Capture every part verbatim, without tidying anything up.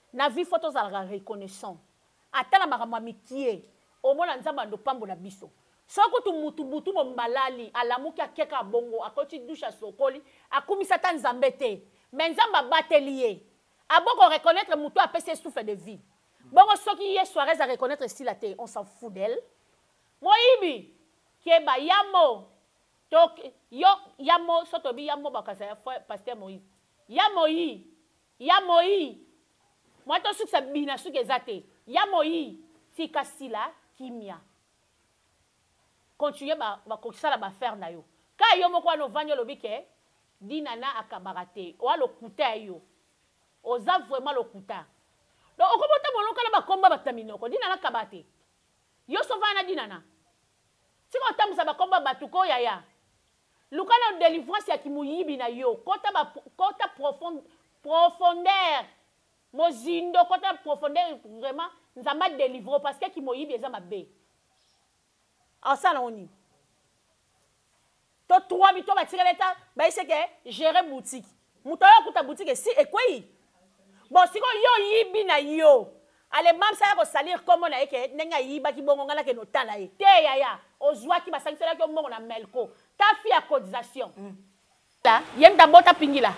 na vie photos à la reconnaissance atala makama mikie au moins nzamba ndo pambo na biso soko tu mutu butu mo malali alamuki akeka bongo akoti dusha sokoli akumisa ta nzambe te mais nzamba batelier aboko reconnaître mutu apese souffle de vie bongo soki ye soirée à reconnaître si la te on s'en fout d'elle moyibi keba yamo donc yo yamo sotobi yamo bakasa pasteur Moïse yamoyi yamoyi moi to suksa bina suke zate yamoyi tika sila kimia continuer ba ba kokisala ba faire na yo ka yo moko no vanyo lobike dinana akabarate wa lokuta yo oza vraiment lokuta donc okobota molonga na ba komba bataminoko dinana kabate yo sovana dinana siko tamusa ba komba batuko yaya lukana délivrance ya kimuyibi na yo kota ba kota profond profondeur mozindo kota profondeur vraiment nzamba délivrer parce que kimoyibi eza mabe asala oni to trois bito ba tirela ta ba iseke gérer boutique muto yo kuta boutique si ekwei bon siko yo yibi na yo ale mam sa ko salir comme na eke nenga yiba ki bongo ngala ke no tala e te yaya ozwa ki ba sankisela ko mbongo na melko ta fi à cotisation là yem da bota pingila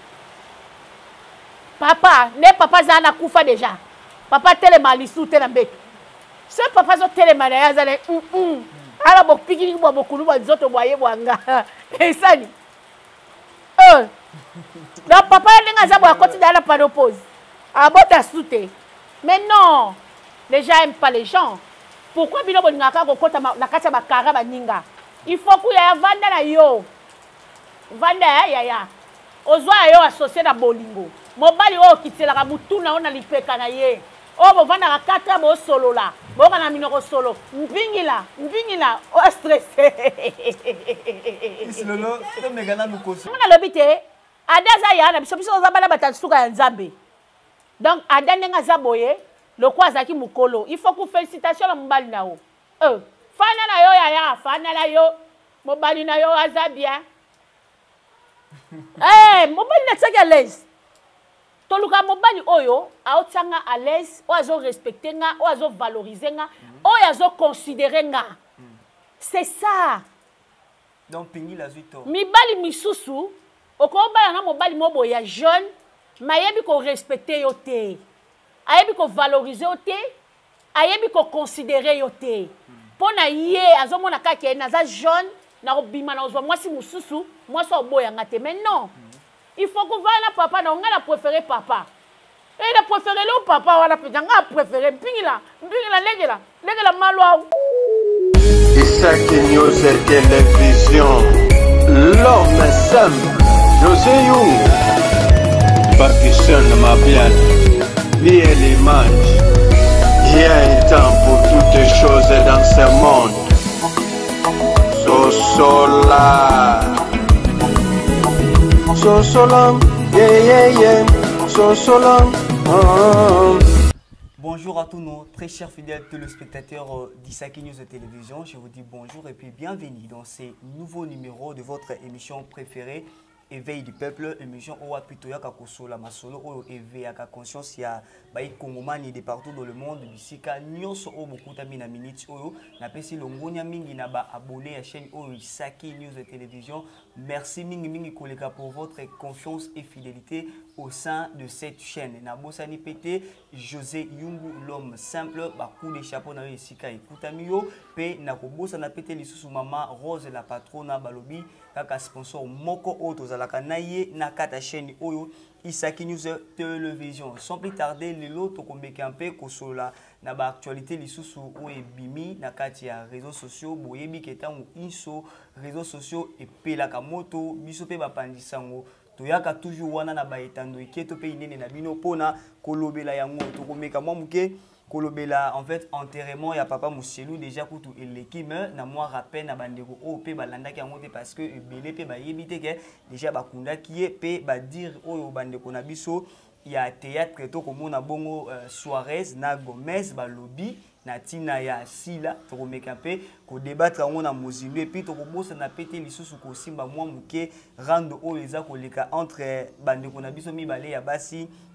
papa ne papa za na kufa déjà papa telema lisu te na mbeto ce papa zo telema na ya zale mm mm ala bo pingili bo bokulu bo zoto boye bwanga esani euh na papa nenga za bo akoti dala panopause abota sute mais non les gens aiment pas les gens pourquoi bino boningaka ko kota na kata ba kara ba ninga il faut que ya vanda na yo vanda ya ya ya ozwa yo associé na bolingo mobali o kitela ka mutuna ona lipeka na ye o bo vanda ka quatre bo solo la bo kana minoko solo mbingila mbingila o stressé isilolo to megana nukoso mona lobite adaza ya na biso biso za bala batasuka ya nzambe donc adane nga zaboye le quoi zaki mukolo il faut que félicitations la mobali na o euh fana na yo yaya fana la yo mobali na yo aza bien eh mobali na tsaka à l'aise to luka mobali oyo aotanga à l'aise o azo respecter nga o azo valoriser nga o azo considérer nga c'est ça donc pingi la zuito mibali misusu okoba na mobali mobo ya jeune mayebi ko respecter yo te ayebi ko valoriser yo te ayebi ko considérer yo te pona ye azomona kake naza jeune na robima na ozwa mwasi mususu mwasi oboya ngate mais non il faut que vala papa na ngala préférer papa et la préférer le papa wala peza nga préférer mpingila mpingila legela legela malwa Isaki News Télévision l'homme simple José Young Pakistan ma bien ni l'image il y a un temps pour toutes les choses dans ce monde. Sosola. Sosola. Yeah, yeah, yeah. Sosola. Oh. Bonjour à tous nos très chers fidèles téléspectateurs d'Isaki News Télévision. Je vous dis bonjour et puis bienvenue dans ces nouveaux numéros de votre émission préférée. Éveil du peuple, émission Owa Pitoya Kakosola Masolo, Oyo éveil à conscience, il y a Baï Kongomani de partout dans le monde, Bisika, Nyonso, O beaucoup d'amina minutes, Oyo, Napesi Longonia Mingi Naba abonné à la chaîne Oyo Isaki News de Télévision. Merci Mingi Mingi Koleka pour votre confiance et fidélité au sein de cette chaîne. Nabosani Pété, José Yungu, l'homme simple, Bakou des chapeaux na Isika et Kutamio, P. Nakobosa na Pété Lissousou Mama, Rose la patrona Balobi, Kaka sponsor Moko Auto. La kanaye na kata chaîne oyo Isaki News Télévision. Sans plus tarder, le lot to kombeka un peu kosola na ba actualité lisusu o ebimi na kati ya réseaux sociaux boyebi ketango inso réseaux sociaux et pelaka moto biso pe bapandisango toyaka toujours wana na ba etando eketo pe inene na bino pona kolobela yango to komeka mwa muke kolobela en fait enterrement ya papa Mouchelou déjà kutu eleki me na moi rappel na bandeko o pe balanda ki yango te parce que ebele pe ba yebite ke déjà bakunda ki pe ba dire oyo bandeko na biso ya théâtre to komona bongo euh, Suarez na Gomez ba lobby na tina ya sila to komeka pe ko débattre yango na mozindo et puis to kobosa na pété lisusu ko simba moi muke rando oyo eza koleka entre bandeko na biso mibale ya basi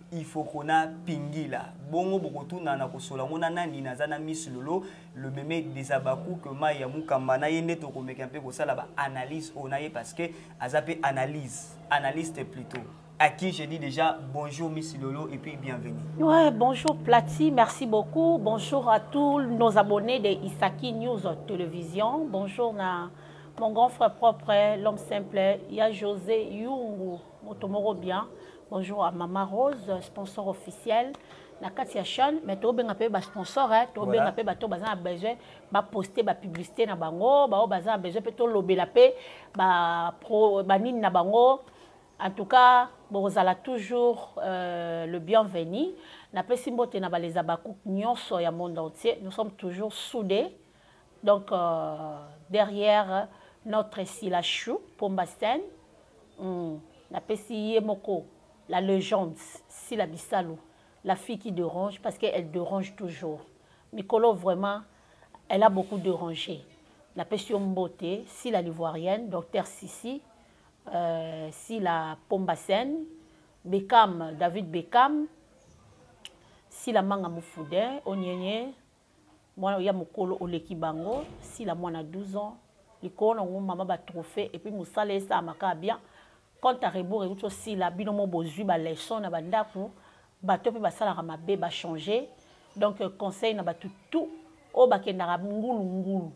il faut qu'on a pingila. Bongo bokotu na na kosola mona nani nazana Miss Lolo le mémé des abakou que ma ya mukamba na yende to ko meka mpe ko sala ba analyse onaye parce que azape analyse analyste plutôt. À qui je dis déjà bonjour Miss Lolo et puis bienvenue. Ouais, bonjour Platy, merci beaucoup. Bonjour à tous nos abonnés de Isaki News Télévision. Bonjour na mon grand frère propre, l'homme simple, il y a José Yungu, Motomoro bien. Bonjour à Maman Rose, sponsor officiel. Na Katia Chan, mais tu as un sponsor, tu as besoin de poster de publicité na bango, tu as besoin de lobby la paix, pro banine na bango. En tout cas, vous allez toujours euh, le bienvenu. Na pesimbote na les abakou nyonso ya monde entier, nous sommes toujours soudés. Donc euh, derrière notre Silachou Pombasen, hum, na pesi moko. La légende, Sila Bissalou, la fille qui dérange, parce qu'elle dérange toujours. Mikolo, vraiment, elle a beaucoup dérangé. La Pession Beauté, Sila l'Ivoirienne, docteur Sissi, euh, Sila Pombasen, Beckham, David Beckham, Sila Manga Moufoudin, Onyenye, moi, il y a Mokolo Oleki Bango, Sila Moana douze ans, l'icône, on m'a bat trophée, et puis Moussale, ça m'a bien. Quand tu as rebours et aussi la binomo bozu ba leçon na bandaku bato pe basala ma be ba changer donc conseil na batu tout o ba kendara ngulu ngulu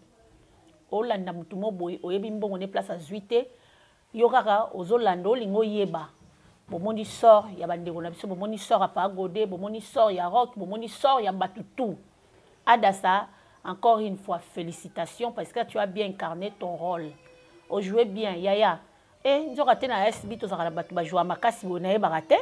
o landa mutu mo boy o yebi mbongo ne place azuité yokaka ozolando lingo yeba bomoni sort ya bandeko na biso bomoni sort apa godé bomoni sort ya rock bomoni sort ya batu tout adasa encore une fois félicitations parce que tu as bien incarné ton rôle o joué bien yaya. Et nous avons un S B, nous avons joué à Makassi, nous avons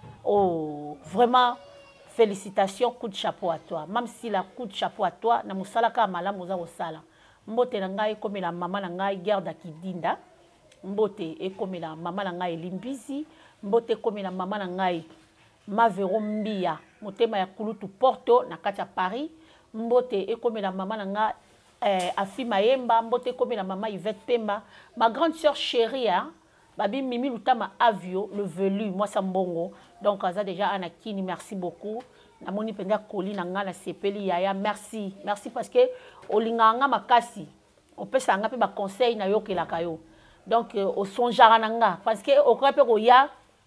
oh, vraiment, félicitations, coup de chapeau à toi. Même si la coup de chapeau à toi, nous avons malam, nous avons sala. Mbote nangai comme la maman nangai garde kidinda. Mbote et comme la maman nangai limbizi. Mbote comme la maman nangai mavero mbia. Motema ya kulutu Porto na katia Paris. Mbote et comme la maman nangai Eh, Afi Mayemba, mbote comme la maman Yvette Pemba, ma grande sœur chérie, hein, Babi Mimi Lutama Avio, le velu, moi Sambongo. Donc, ça déjà, Anakini, merci beaucoup. Namoni Penda Koli, Nanga, na Sepeli, Yaya, merci. Merci parce que, Olinganga Makasi, on peut s'en appeler, conseil, na yo ke la kayo. Donc, au son jarananga, parce que, au crêpe, au ya,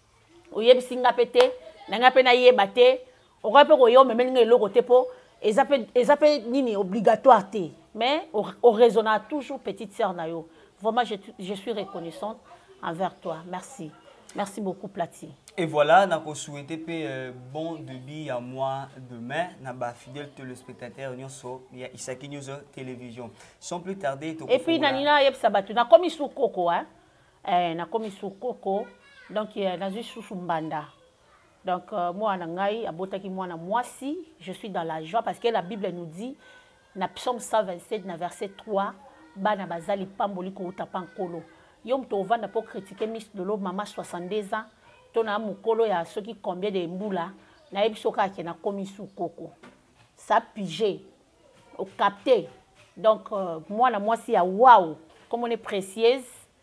au yeb singa pete, nanga pena ye bate, au crêpe, au yo, mais même le côté po, et ça peut nini obligatoire. Mais on raisonne toujours petite sœur Nayo. Vraiment, je, je suis reconnaissante envers toi. Merci. Merci beaucoup, Platy. Et voilà, nous souhaitons euh, bon début à moi demain. Nous avons fidèle téléspectateur il y a Isaki News Télévision. Sans plus tarder, et puis, Nanina Yep Sabatu, na komi sou koko, hein? Eh, na komi sou koko, donc il na sou sumbanda. Donc moi, nangai, abotaki moi na moi si, je suis dans la joie parce que la Bible nous dit. Na psaume cent vingt-sept, na verset trois, bana bazali pamboli ko utapankolo. Yom to vanda pour critiquer Miss Lolo maman soixante-deux ans, tona mukolo ya ceux qui combien de mbula, na ebisoka ke na komi sou koko. Ça pigé, au capté. Donc euh, moi na moi si ya waouh, comme on est précieuse.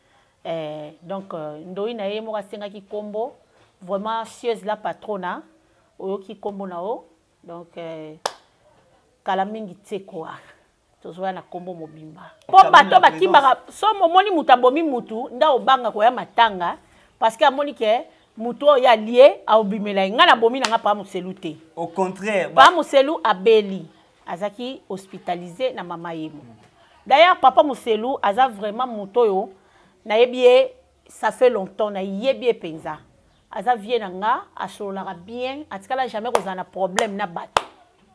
Euh, donc ndoi na yemo ka senga ki kombo, vraiment sieuse la patrona, oyo ki kombo na o. Donc euh, kala mingi tsekwa tozoya na kombo mobimba po bato bakimba so momoni mutambomi mutu nda obanga ko ya matanga parce que amoni ke mutu ya lié a obimela nga na bomi nga pa muselu te au contraire pa muselu abeli azaki hospitalisé na mama yemo d'ailleurs papa muselu aza vraiment muto yo na yebie ça fait longtemps na yebie penza aza vie na nga asolaka bien atikala jamais kozana problème na bato.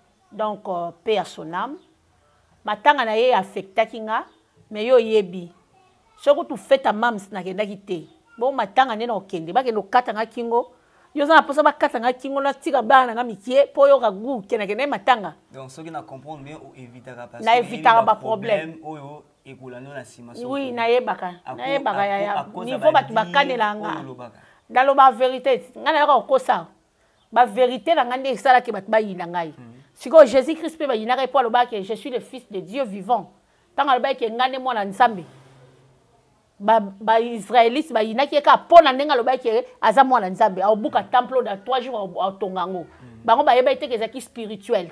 Donc, euh, paix à son âme. Matanga na ye affecta kinga, mais yo yebi. Ce que tu fais ta mams na kenda kite. Bon matanga ne na okende, ba ke no katanga kingo. Yo za posa ba katanga kingo na tika bana na mikie po yo ka gu kena kena matanga. Donc ce qui na comprendre bien ou évitera pas. Na évitera ba problème. Oyo ekolano na sima. Oui, na yebaka. Na yebaka ya ya. Niveau batu bakanela nga. Dans la vérité, ngana ko kosa. Ba vérité na ngande sala ke batu ba yina ngai. Si Jésus-Christ peut dire que je suis le fils de Dieu vivant, tant que je suis ngane mwana nzambe. ba ba israélite ba yinaki ka pona ndenga lobaki aza mwana nzambe abuka temple dans trois jours au tongango bango ba yeba ite kezaki spirituel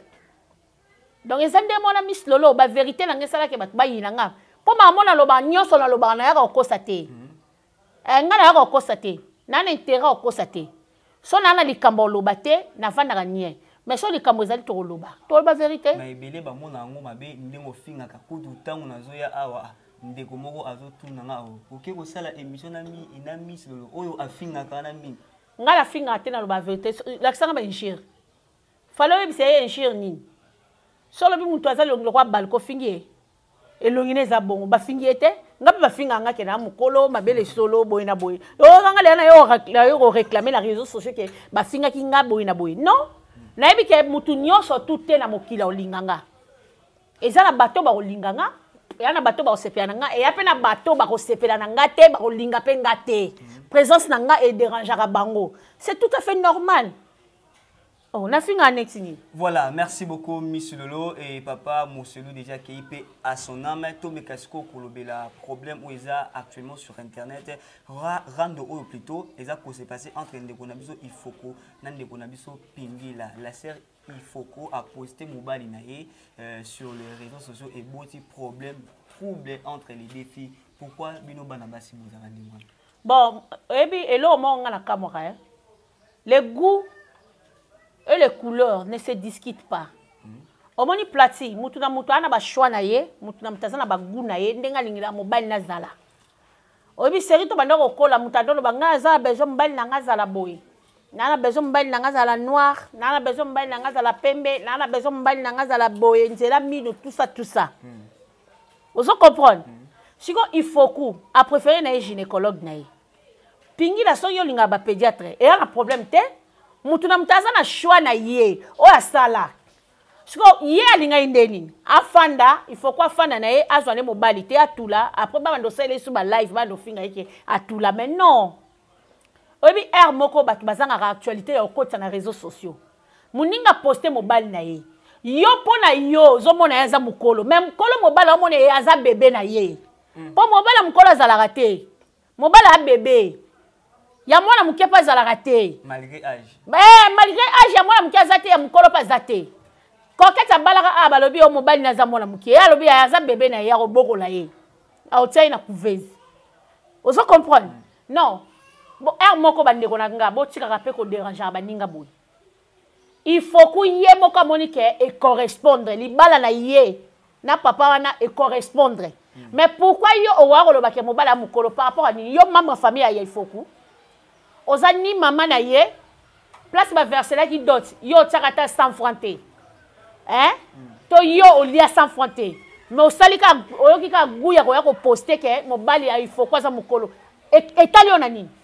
donc ezande mona miss lolo ba vérité na ngesala ke bat ba yinanga po ma mona loba nyonso na loba na yaka okosa te eh ngana yaka okosa te na na intérêt okosa te so na na likambo loba te na vanda nie mais so likambo ezali to loba to ba vérité na ebele ba mona ngo mabe ndengo finga ka kudu tangu nazoya awa ndeko moko azotuna nga oke ko sala émission na mi ina miss lolo oyo afinga kana mi ngala finga te na loba vérité la kisanga ba injire falo bi sey injire nini solo bi muntu azali nglo kwa balko fingi elongine za bongo ba fingi ete ngapi ba finga nga ke na mukolo mabele solo boy na boy yo nga le na yo yo réclamer la réseaux sociaux ke ba finga ki nga boy na boy non na yebi ke mutu nyonso tout te na mokila olinganga ezala bato ba olinganga ya na bato ba osepela nga e ya pe na bato ba osepela na nga te ba olinga pe nga te présence na nga e dérangeara bango c'est tout à fait normal. Oh, on a fait un nexini. Voilà, merci beaucoup Miss Lolo et papa Mousselou déjà qui est à son âme tout mes casco kolobela problème où ils a actuellement sur internet rendre ou plutôt les a s'est passé entre Ndekonabiso il faut que Ndekonabiso pingila la sœur il faut qu'on a posté mobile naé sur les réseaux sociaux et beaucoup problème trouble entre les deux filles. Pourquoi bino bana basi bozala ndimwa? Bon, ebi elo mo ngana kamora. Les goûts et les couleurs ne se discutent pas. Au moni plati, mutu na mutu ana ba choix na ye, mutu na mutaza na ba goût na ye, ndenga lingila mobile na zala. Obi seri to banda ko kola mutadolo banga za besoin mobile na ngazala boy. Nana besoin mobile na ngazala noir, nana besoin mobile na ngazala pembe, nana besoin mobile na ngazala boy, nzela mino tout ça tout ça. Vous comprenez? Si il faut coup a préféré na gynécologue na ye. Pingi la so yo linga ba pédiatre et un problème te mutu na mutaza na choix na ye o asala siko ye alinga indeni afanda il faut quoi fanda na ye azwane mobilité atula après ba ndo sele su ba live ba ndo finga yeke atula mais non obi er moko batu bazanga actualité ya okota na réseaux sociaux muninga poster mobile na ye yo pona yo zo mona yaza mukolo même kolo mobile o mona yaza bébé na ye po mobile mukolo azala raté mobile a bébé ya mwana muke pa zala raté malgré âge eh malgré âge ya mwana muke azate ya mukolo pa zate koketa balaka a balobi o mobile na za mwana muke ya lobi ya za bébé na ya roboko la ye a otai na couveuse ozo comprendre non bon er moko bande ko na nga bo tika ka pe ko déranger baninga boy il faut ku ye moko monique et correspondre li bala na ye na papa wana et correspondre mais pourquoi yo o wa ko lo ba ke mobile a mukolo par rapport à ni yo membre famille ya il faut ku ozani maman na ye place ba verser là qui dot yo tsakata sans fronté hein to yo olia sans fronté mais osalika oyoki ka guya ko ya ko poster que mobali il faut quoi ça mukolo et talio na nini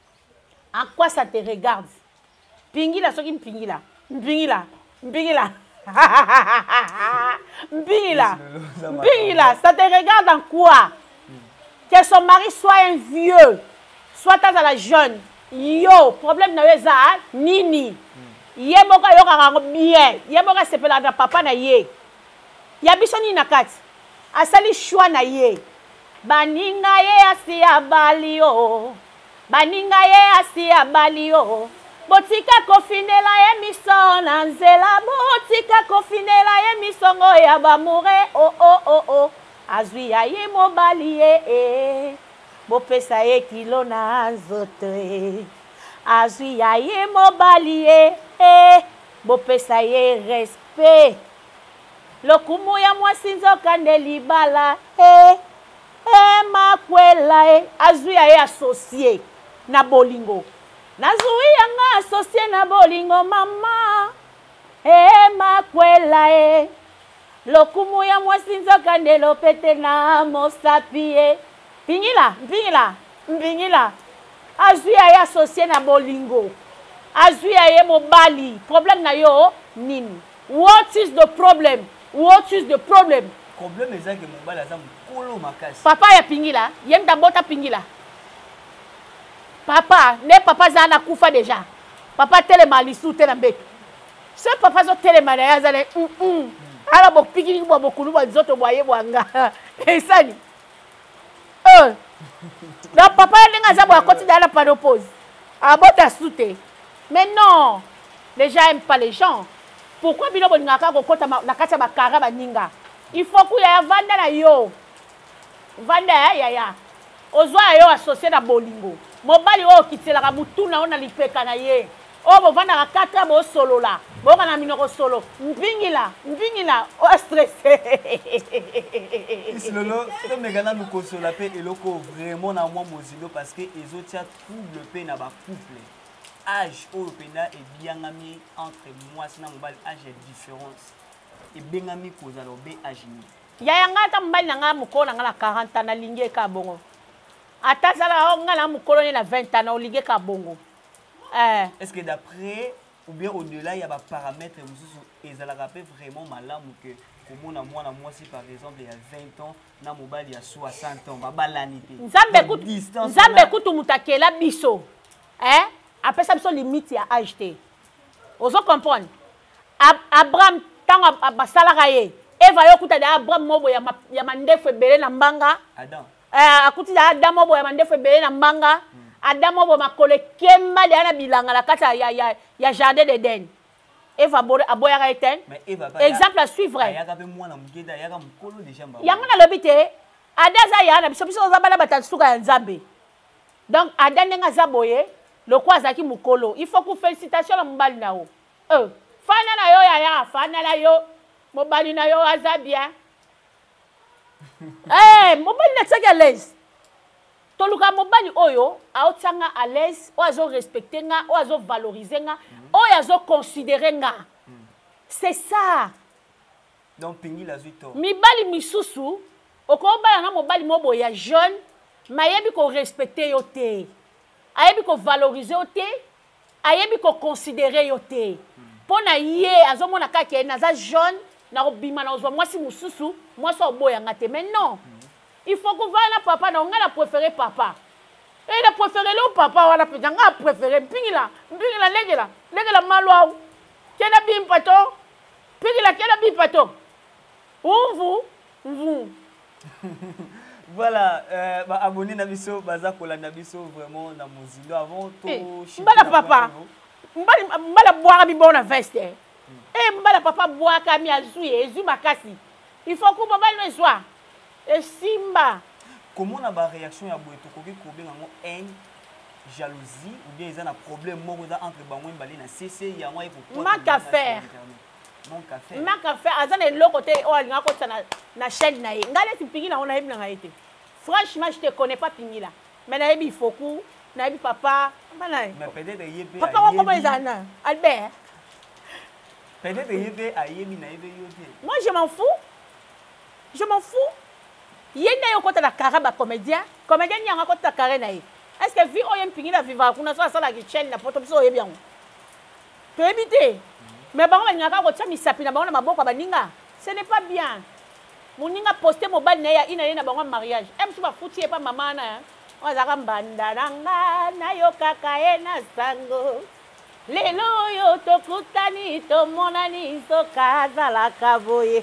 en quoi ça te regarde pingila soki mpingila mpingila mpingila mpingila mpingila ça te regarde en quoi que son mari soit un vieux soit à la jeune yo problème na yeza nini ye moka yo ka bien ye moka sepela na papa na ye ya bisoni na kati asali choix na ye baninga ye asi abalio baninga ye asi abalio botika kofinela ye misona nzela botika kofinela ye misongo ya bamure oh oh oh oh azwi ya ye mobali ye eh bopesa ye kilo na nzoto azwi ya ye mobali ye eh bopesa ye respect lokumu ya mwasi nzoka nde libala eh eh makwela eh azwi ya ye associé na bolingo nazwi ya nga associé na bolingo mama eh makwela eh lokumu ya mwasi nzoka nde lopete na mosapi eh Pingila, pingila, pingila. Azuya ya associé na bolingo. Azuya ye mobali. Problème na yo nini? What is the problem? What is the problem? Problème est que mobali aza mukolo makasi. Papa ya pingila, yem dabota pingila. Papa, ne papa za na kufa déjà. Papa telema lisu tena mbeto. Ce papa zo telema na ya zale mm mm. Ala bok pingili bo bokulu bo zoto boye bwanga. Esani. Donc papa ndenge aza boya koti dans la panopause. Abota soute. Mais non, les gens n'aiment pas les gens. Pourquoi bino boningaka ko kota na kati ya bakara baninga? Il faut que ya vanda na yo. Vanda ya ya ya. Ozwa yo associé na bolingo. Mobali o kitela mutuna ona lipeka na ye. O bo vanda ka quatre bo solo la. Bo kana minoko solo. Mbingila, mbingila o stressé. Isilolo, to megana nous consola pe eloko vraiment na moi mozilo parce que ezotia trouble pe na ba couple. Âge au pena et biangami entre moi sina mobali âge est différence. Et bengami kozalo be âge ni. Ya yanga ta mbali nga mukolo nga la quarante ans na linge ka bongo. Atazala nga la mukolo ni na vingt ans na linge ka bongo. Eh. Est-ce que d'après ou bien au-delà il y a des paramètres et ça la rappelle vraiment malade que comme on a moi moi si par exemple il y a vingt ans na mobali il y a soixante ans ba balanité. Nzambe kutu Nzambe kutu mutakela biso. Hein? Après ça biso limite ya âge té. Ozo comprendre. Abraham tango basalaka ye. Eva yo kuta da Abraham mobo ya ya mandefu ebele na mbanga. Adam. Eh akuti da Adam mobo ya mandefu ebele na mbanga. Adam mobo makole kemba de na bilanga la kata ya ya ya jardin d'Éden. Eva bore aboya eten. Mais Eva ba. Exemple à suivre. Ya ka be mwana mugeda ya ka mukolo déjà mba. Yango na lobité Adaza ya na biso biso za bala batasuka ya Nzambe. Donc Adam nga zaboye le quoi zaki mukolo. Il faut que félicitations la mbali na o. Euh fana na yo ya ya fana la yo mobali na yo aza bien. Eh mobali na tsaka à l'aise. Toluka mobali oyo aotanga à l'aise, o azo respecter nga, o azo valoriser nga, o azo considérer nga. C'est ça. Donc pingi la zuito. Mibali misusu okoba na mobali mobo ya jeune, mayebi ko respecter yo te. Ayebi ko valoriser yo te, ayebi ko considérer yo te. Pona ye azomona kake naza jeune na obima na ozwa mwasi mususu, mwasi oboya nga te. Mais non. Il faut que voilà papa na nga la préféré papa. Et la préféré le papa wala pe nga préféré pingila, pingila legela, legela malwa. Kena bim pato. Pingila kena bim pato. Vous vous Voilà, euh, bah, abonné na biso baza kolanda biso vraiment na mozilo avant to mbala papa. Mbala mbala boire bi bona veste. Eh mbala papa boire kami azui ezu makasi. Il faut que papa le soit. Et Simba. Comment on a une réaction à Boeto Koke Kobe en haine, jalousie ou bien ils ont un problème entre Bango et Balina C C il y a moi pour manque à faire. Manque à faire. Manque à faire. Azan est l'autre côté oh il y a côté na na chaîne na. Ngale tu pingi na on a eu na été. Franchement je te connais pas pingi là. Mais na ebi foku, na ebi papa, bana. Mais peut-être yebe. Papa comment ils en Albert. Peut-être yebe a yebi na yebe yote. Moi je m'en fous. Je m'en fous. Yenda yo kota la caraba comédien, comédien nyanga kota carré na ye. Est-ce que vi oyem pingi na vivre kuna so sala ki chaîne na poto biso oyebi yango. To éviter. Mais bango nyanga ko tsa misapi na bango na maboko baninga. Ce n'est pas bien. Moninga poster mobile na ya ina na bango mariage. Em so ba futi e pa mama na. O za ka mbanda nanga na yo kaka e na sango. Lelo yo tokutani to monani so kaza la kavoye.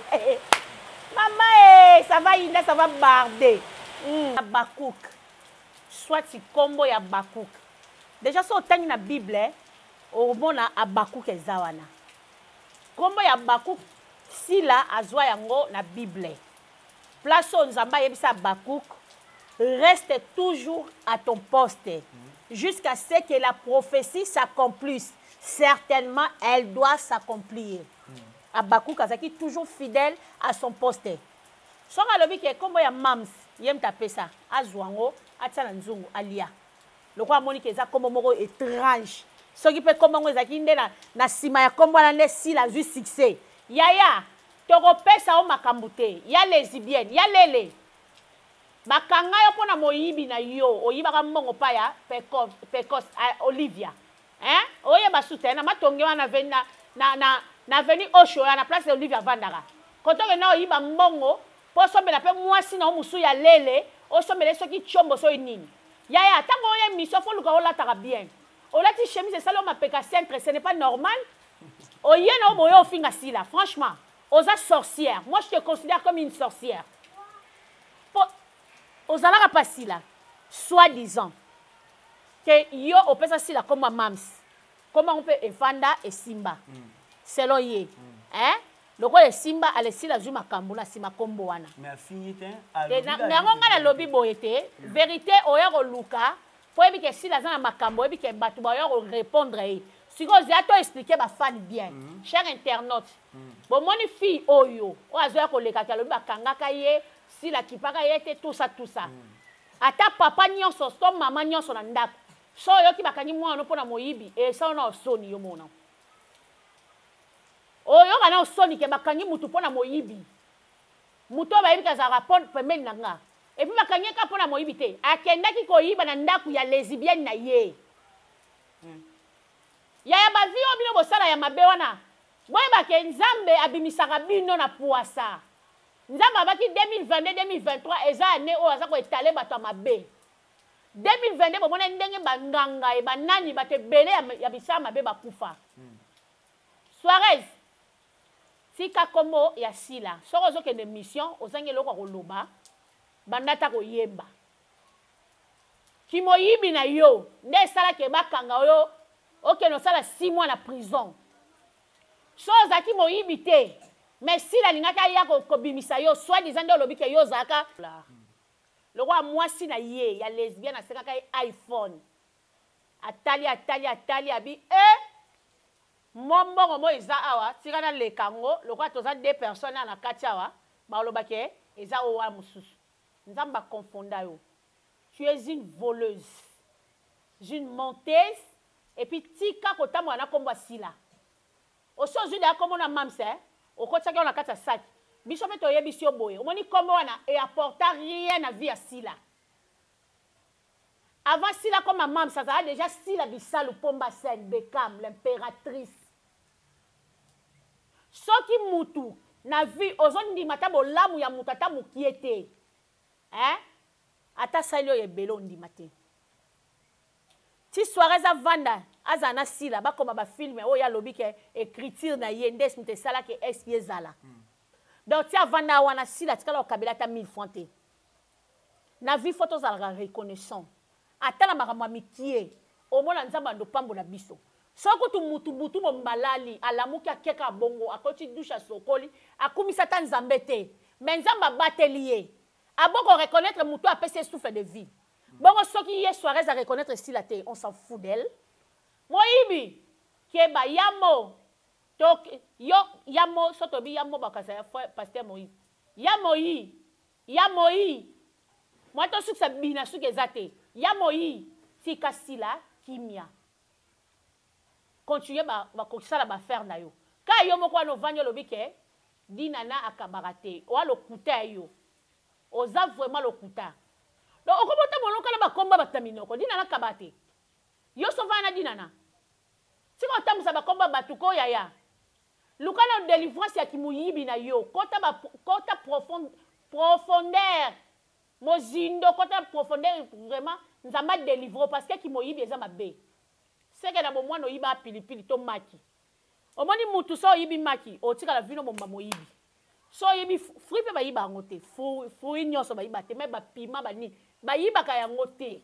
Maman, ça va y ça va barder. Mm. Abakouk. Soit si combo ya Abakouk. Déjà, si on a la Bible, au moment Abakouk est zawana. Combo ya Abakouk, si là, azwa yango na Bible. Place on zamba yebisa Abakouk, reste toujours à ton poste. Mm. Jusqu'à ce que la prophétie s'accomplisse. Certainement, elle doit s'accomplir. Mm. Abakouk azaki toujours fidèle à son poste. Son alobi ke kombo ya mams yem tapé ça azwango atsana nzungu alia. Le kwa moni ke za kombo moko étrange. Soki pe kombo ngo ezaki nde na na sima ya kombo na nde si la ju succès. Yaya toko pesa o makambute, ya lesbienne, ya lele. Bakanga yo pona moyibi na yo, oyiba ka mbongo pa ya Pecos Pecos Olivia. Hein? Oye basute na matonge wana vena na na na veni Osho na place de Olivia Vandara. Quand on a eu un bongo, pour sommer la paix, moi si non, moussou ya lele, au sommet de ceux qui chombo so inini. Yaya, tant qu'on a mis, sauf que l'on l'a bien. On l'a dit chemise, c'est ça l'homme a péca centre, ce n'est pas normal. O yé no moyo finga si là, franchement. Osa sorcière. Moi je te considère comme une sorcière. Osa la pas si là. soi-disant que yo opesa sila comme mams comment on peut efanda et simba mm. selon ye mm. hein loko le simba ale sila zu makambo na sima kombo wana mais finité na ngonga na lobi boyete vérité oya ko luka po ebi ke sila za na makambo ebi ke batu ba yo répondre e siko za to expliquer ba fan bien mm. cher internaute mm. bon moni fille oyo o azoya ko leka ka lobi bakangaka ye sila kipaka ye te tout ça tout ça mm. ata papa nyonso to mama nyonso na ndako so yo ki bakangi mwana pona moyibi e sa na osoni yo mona oyo kana osoni ke bakangi mutu pona moyibi mutu ba yibika za rapport pemeli nanga et puis bakangi ka pona moyibi te akendaki ko yiba na ndaku ya lesbienne na ye mm. ya ya ba vio bino bosala ya mabe wana boye ba ke nzambe abimisaka bino na puasa nzambe abaki deux mille vingt-deux deux mille vingt-trois eza ane o aza ko étaler bato mabe deux mille vingt-deux bomona ndenge banganga e banani bate belé ya bisama mabe bakufa mm. Suarez tika komo ya sila soko zo kende mission ozange loko ko loba bandata ko yemba kimoyibi na yo nde sala ke bakanga yo oke no sala six mois na prison so zaki moyibi te mais sila lingaka ya ko kobimisa yo soit disant ndo lobi ke yo zaka le roi mwasi na ye ya lesbienne asekaka iPhone atali atali atali abi eh mombo mo eza awa tika na lekango le roi toza deux personnes na kati awa ba lobake eza owa mususu nzamba konfonda yo tu es une voleuse une menteuse et puis tika kotamwa na kombo sila oso juda kombo na mamse okotaka na kati ya sac biso meto yebisi oboye omoni kombo wana et apporta rien à vie à sila avant sila comme maman ça a déjà sila bisalu pomba sen Beckham l'impératrice soki mutu na vie ozondi mata bolamu ya mutata mukiete hein ata salio yebelo ndi matin ti soirée za vanda azana sila ba koma ba film o ya lobi ke écriture na yendes mute sala ke es yezala mm. donc ti vanda wana sila tikala okabela ta mille francs te na vie photos ala reconnaissant ata na makamwa mikie omona nzamba ndo pambo na biso soko tu mutu butu bombalali alamuki akeka bongo akoti dusha sokoli akumisa ta nzambe te mais nzamba batelier aboko reconnaître mutu apese souffle de vie bongo soki ye soirée à reconnaître si la te on s'en fout d'elle moyibi keba yamo tok yo yamo sotobi yamo bakasa ya pasteur Moïse yamo yi yamo yi moi to suksa bina suke zate yamo yi tika sila kimia continuer ba ba kokisala ba faire na yo ka yo moko no vanyo lobike dina na akabarate o alo kuta yo oza vraiment le kuta donc okobota molonga na bakomba bataminoko dina na kabate yo sovana dina na siko tamusa bakomba batuko yaya lukana délivrance ya kimuyibi na yo kota ba kota profond profondeur mozindo kota profondeur vraiment nzamba délivrer parce que kimoyibi eza mabe seke na bomwana oyiba pilipili to maki omoni mutu so oyibi maki otika la vino bomba moyibi so oyibi fruit pe bayiba ngote fruit fruit nyonso bayiba te me ba pima ba ni bayiba ka yango te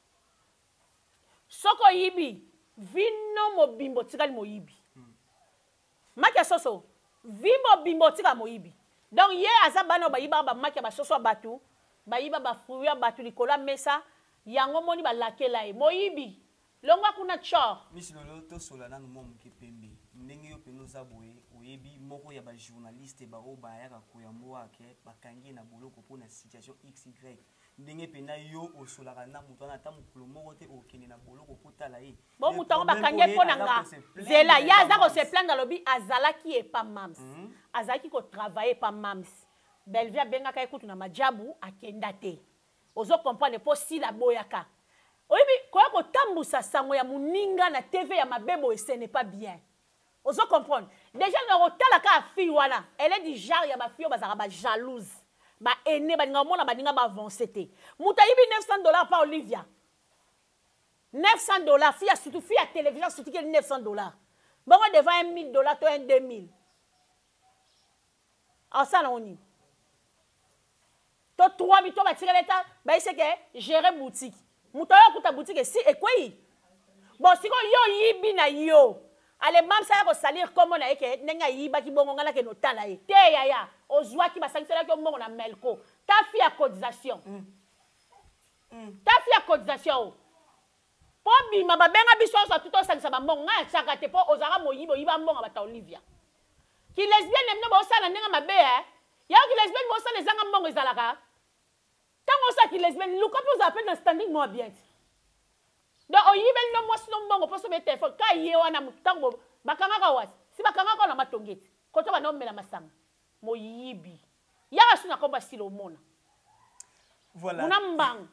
soko yibi vino mobimbo tika moyibi maki soso vimbo bimbo tika moyibi donc ye azabana bayiba ba maki ba soso batu bayiba ba fruit batu likola mesa yango moni ba lakela e moyibi longwa kuna chor Miss Lolo to solana no mom ki pembe ndenge yo peno zaboye oyebi moko ya ba journaliste ba o ba ya ka koyambo ake bakangi na boloko pona situation X Y ndenge pena yo o solaka na mutu na tamukulo moko te okene na boloko potala ye bo mutu ngo bakangi pona nga zela ya za ko se plaindre lobi azalaki e pa mams azalaki ko travailler pa mams Belvia benga ka ekutu na majabu akenda te ozo comprendre po si la boyaka oyibi koya ko tambusa sango ya muninga na T V ya mabebo et ce n'est pas bien ozo comprendre déjà na rotala ka fille wana elle est du genre ya ba fille bazaka ba jalouse ba ene ba ninga mona ba ninga ba avancer te muta yibi neuf cents dollars par Olivia neuf cents dollars fille surtout fille à télévision surtout que neuf cents dollars bon devant un mille dollars to un deux mille en ça on y to trois mi to ba tiré l'état ba c'est que gérer boutique muto yo kuta boutique si et quoi bon si ko yo yibi na yo ale mam sa ko salir comme na eke nenga yiba ki bongo ngala ke no tala e te ya ya ozwa ki basangisela ko mbongo na melko ta fi à cotisation mm. mm. ta fi à cotisation po bima ba benga biso so tout osangisa ba mbongo nga chaka te po ozara moyibo yiba mbongo ba ta Olivia ki lesbienne mno ba osala nenga mabe eh ya ki lesbienne bo osala ezanga mbongo ezalaka tango sa ki lesbienne luka po za appelle dans standing mo bien donc oyibeli no mwasi no mbongo po so be téléphone ka ye wana mutango bakanga ka wasi si bakanga ka na matongeti koto ba no mela masanga moyibi ya asuna ko ba silo mona voilà muna mbang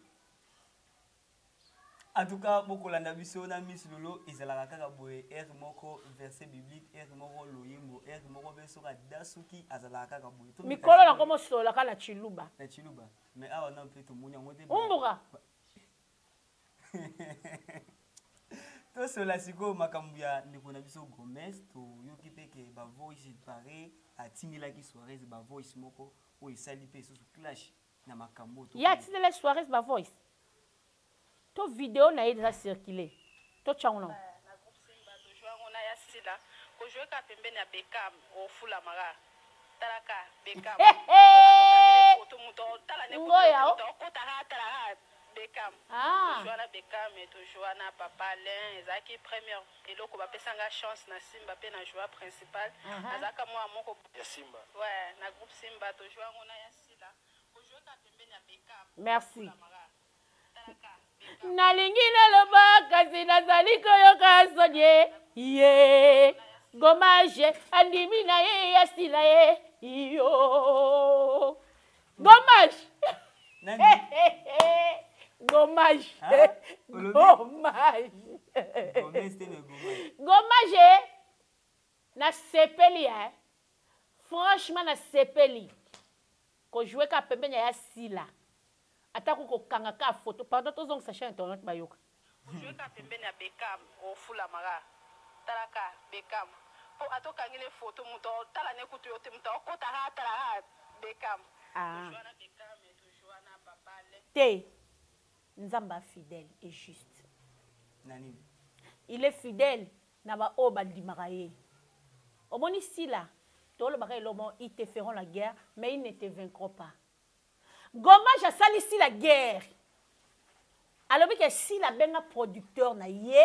en tout cas beaucoup landa biso na Miss Lolo ezalaka kaka boye er moko verset biblique er moko loyembo er moko beso ka dasuki azalaka kaka boye to mikolo na komo sola kala chiluba na chiluba mais awa na mpe to munya ngote umbuka to sola siko makambu ya ndeko na biso Gomez to yoki peke ba voice pare atingila ki soirée ba voice moko o isali pe so clash na makambo to ya tindela soirée ba voice to vidéo na eza circuler to changona na groupe Simba to joa ngona ya sila ko jouer ka pembeni ya Beckham o fula mara talaka Beckham photo muto tala ne ko ko tala tala Beckham ah jouer na Beckham et to jouer na Papa Alain ezaki première eloko ba pesanga chance na Simba pe na joueur principal azaka moi moko ya Simba ouais na groupe Simba to jouer ngona ya sila ko jouer ka pembeni ya Beckham merci talaka nalingi naloba kasi nazali koyoka sonye ye gommage andimi na ye ya sila ye yo gommage gommage gommage gommage na sepeli hein franchement na sepeli ko jouer ka pembeni ya sila atako ko kanga ka photo pendant tous on sachet internet bayoka jouer ka pembeni ya Beckham o fula mara talaka Beckham po atoka ngile photo muto tala ne kutu yote muto ko tala tala Beckham ah jouer na Beckham et to jouer na Papa Alain te nzamba fidèle et juste nani il est fidèle na ba o bandimaka ye omoni sila to lo baka lomo ils te feront la guerre mais ils ne te vaincront pas. Gommage a sali si la guerre. Alors que si la benga producteur na ye,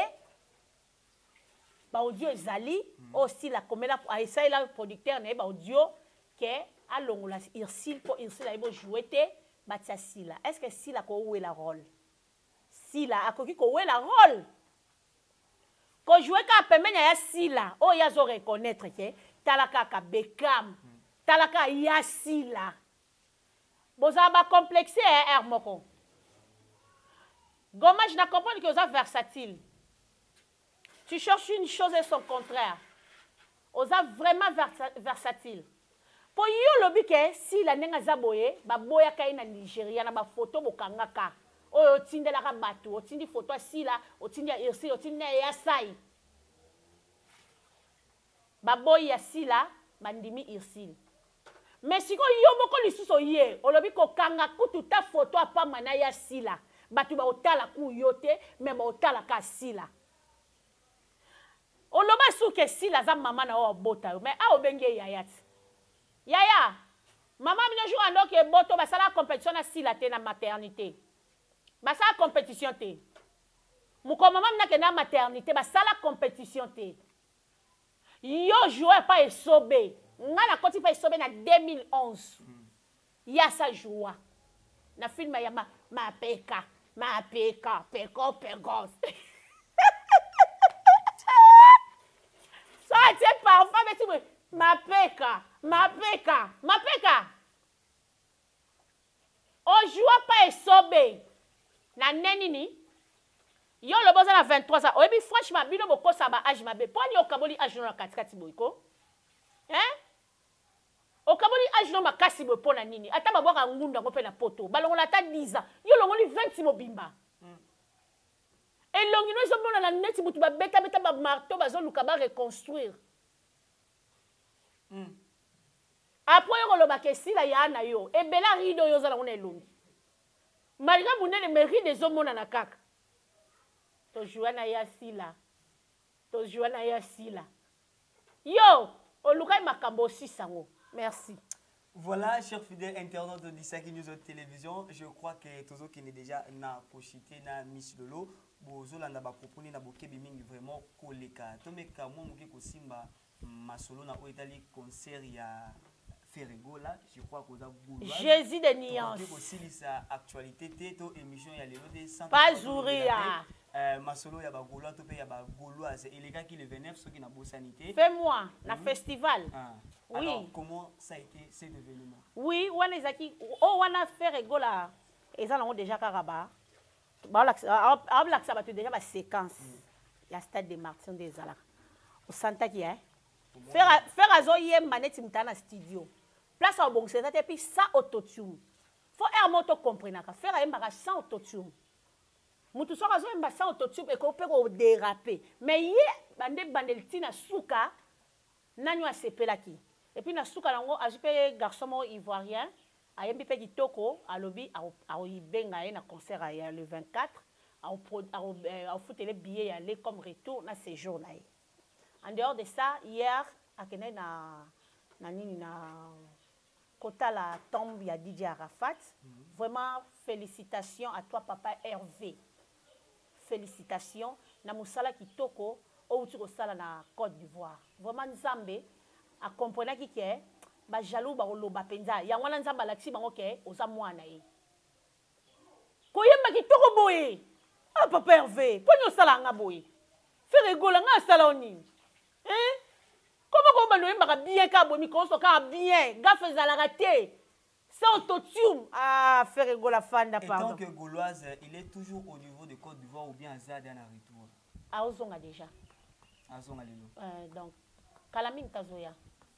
ba audio ezali aussi la komela a essayer la producteur na ba audio que a longola Irsil pour Irsil a bo jouer te ba tia sila. Est-ce que sila ko oué la rôle? Sila a koki ko oué la rôle. Ko jouer ka pemenya ya sila, o ya zo reconnaître que talaka ka Beckham, talaka ya sila. Boza ba complexé hein moko. Gommage na comprendre que vous êtes versatile. Tu cherches une chose et son contraire. Vous êtes vraiment versa versatile. Pour yo lobi ke si la nenga zaboye ba boya kai na Nigeria na ba photo bokangaka. Oyo tindela ka batu, o tindi photo si la, o tindi ya irsi, o tindi ya sai. Ba boy ya si la, bandimi irsi. Mais si ko yo moko lisuso ye, olobi ko kanga kutu ta photo apa mana ya sila. Batu ba otala ku yote, mais ba otala ka sila. Oloba suke sila za mama na o bota, mais a obenge yayat. Yaya, maman mi jour ando ke boto ba sala compétition na sila te na maternité. Ba sala compétition te. Muko maman mi na ke na maternité ba sala compétition te. Yo joueur pas esobe. Nga na koti pa esobe na deux mille onze. Ya sa joua. Na film ya ma ma peka, ma peka, peko pegos. Ça c'est parfois mais tu ma peka, ma peka, ma peka. O joua pa esobe. Na nenini. Yo le boza na vingt-trois ans. Oyebi franchement bino boko sa ba âge mabe. Poni okaboli âge na katikati boyko. Hein? Okaboli âge no makasi bo pona nini? Ata babwaka ngunda ko pe na poto. Balongola ta dix ans. Yo longoli vingt mobimba. Mm. Et longino zo mona na neti butu ba beta beta ba marteau bazo luka ba reconstruire. Mm. Après yo olobaka esila ya na yo ebela rido oyo ozala ngona elongi malgré monene mais ride ezomonana kaka tozwa na ye asila tozwa na ye asila yo olukai makambo osisango merci. Voilà, chers fidèles internautes de Isaki News Télévision, je crois que Tozo qui est déjà na pochité na Miss Lolo, bozo landa ba proponi na bokebi mingi vraiment koleka. Tomeka mo muke ko simba masolo na oitali concert ya Ferrego là, je crois que za boulot. Jésus de nuance. Ko silisa actualité to émission ya lelo de cent. Pas zouria. Euh, masolo ya ba golo to pe ya ba goloise et les gars qui le vingt-neuf ceux qui na beau sanité. Fais-moi na festival. Ah. Oui. Alors, comment ça a été cet événement? Oui, on est qui oh on a fait rigola. Et ça on déjà caraba. Ba la ba ça va déjà ba séquence. La stade de Martin des Alak. Au Santa qui est. Faire faire azo yem manette mtana studio. Place au bon c'est et puis ça autotune. Faut un moto comprendre ka faire un bagage sans autotune. Mutu so azo yem sans autotune et ko peut ko déraper. Mais yé bande bandeltina suka nanyo asepelaki. Et puis, na souka nango ajupe garçon mo ivoirien, ayembi pe kitoko, alobi a oibenga na concert le vingt-quatre, a a foutu les billets aller comme retour na séjour na. En dehors de ça, hier a kene na na nini na kota la tombe ya D J Arafat. Vraiment félicitations à toi papa Hervé. Félicitations na musala kitoko o uti ko sala na Côte d'Ivoire. Vraiment nzambe a comprendre qui est ba jaloux ba oloba penza ya wana nzamba laksi bango ke oza mwana ye koyemba kitoko boye ah papa Hervé ponyo sala nga boye faire rigola nga sala oni hein comment ko ba no yemba bien ka bo mi konso ka bien ga feza la raté sans autotune ah faire rigola fanda pardon. Et tant que gauloise il est toujours au niveau de Côte d'Ivoire ou bien à Zada na retour a ozonga déjà a zonga lelo euh donc Kalamine Tazoya.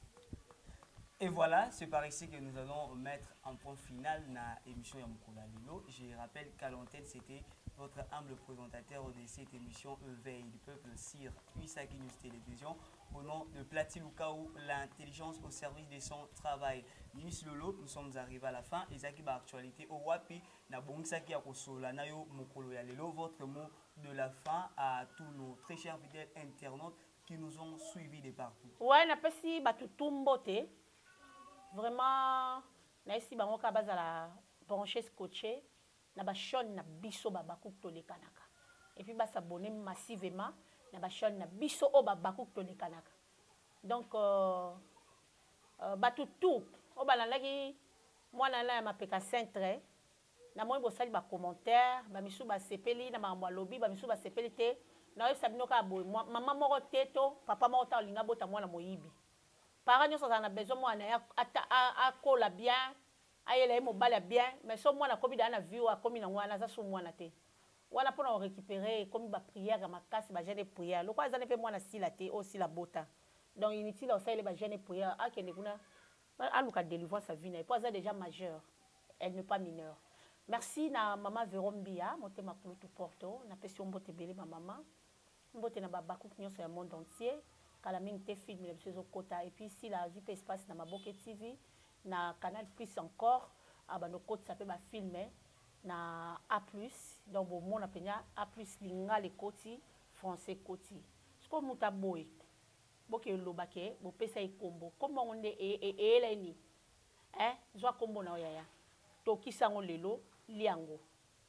Et voilà, c'est par ici que nous allons mettre un point final na émission Yamukola Lilo. Je rappelle qu'à l'antenne, c'était votre humble présentateur de cette émission Veille du peuple, Sir Isaki News Télévision, au nom de Plati Lukaou, l'intelligence au service de son travail. Miss Lolo, nous sommes arrivés à la fin. Isaki ba actualité au Wapi, na Bongsaki Akosola, Nayo Mukolo Lilo, votre mot de la fin à tous nos très chers fidèles internautes qui nous ont suivis de partout. Ouais, na pesi batutumbote. Vraiment, na ici bango ka bazala brancher scotché, na ba chaîne na biso ba bakuk to le kanaka. Et puis ba s'abonner massivement na ba chaîne na biso o ba bakuk to le kanaka. Donc euh euh batutu o ba laki mwana na ma peka centre na moi bo sali ba commentaire, ba misu ba sepeli na ba lobby, ba misu ba sepeli te. Na yo sabino ka boy maman moko teto, papa moko ta linga bota mwana moyibi. Parents nous avons besoin de à coller bien, à aller mobile bien, mais si moi na comme dans la vie ou comme dans moi na ça moi na té. Voilà pour nous récupérer comme ba prière à ma casse ba jeune prière. Le quoi ça ne fait moi na si la té aussi la bota. Donc inutile aussi les ba jeune prière à que les kuna à nous délivrer sa vie n'est pas déjà majeure. Elle n'est pas mineure. Merci na maman Vérombia, monter ma pour tout porto, na pesi on bote belé ma maman. On bote na ba bakou sur le monde entier. Kalamine te film les choses au quota et puis ici la vie peut espace na Maboke T V na Canal Plus encore ah bah nos côtes ça peut ba filmer na A plus donc bon mon appenya A plus linga les côtés français côté ce qu'on muta boy boke lobake bo pesa i combo comment on est et et et ni hein joa combo na yaya to kisango lelo liango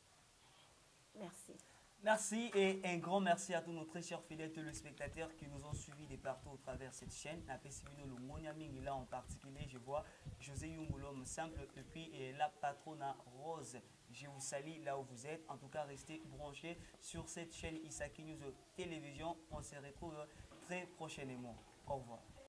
merci. Merci et un grand merci à tous nos très chers fidèles téléspectateurs qui nous ont suivis de partout au travers cette chaîne. Là en particulier, je vois José Yungulom simple et puis et la patrona Rose. Je vous salue là où vous êtes. En tout cas, restez branchés sur cette chaîne Isaki News Télévision. On se retrouve très prochainement. Au revoir.